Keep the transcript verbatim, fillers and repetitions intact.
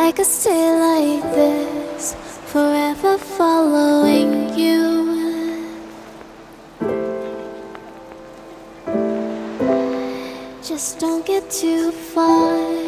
I could stay like this, forever following you. Just don't get too far.